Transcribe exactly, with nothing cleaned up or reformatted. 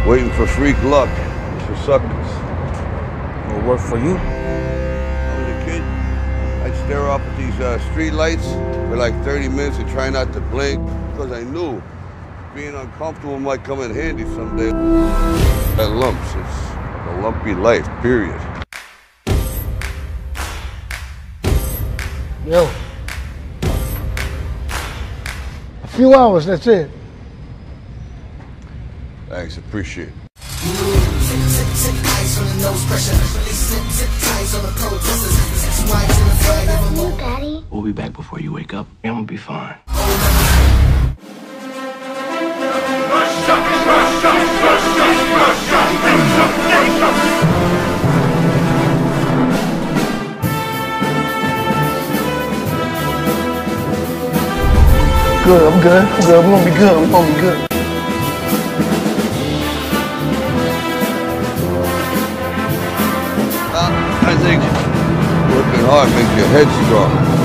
Waiting for freak luck. For suckers. It'll work for you. When I was a kid, I'd stare up at these uh, street lights for like thirty minutes and try not to blink because I knew being uncomfortable might come in handy someday. That lumps, it's a lumpy life, period. Yo. A few hours, that's it. Thanks, appreciate it. You, Daddy. We'll be back before you wake up. I'm gonna be fine. Good, I'm good, I'm good, we're gonna be good, we're gonna be good. Uh, I think working hard makes your head strong.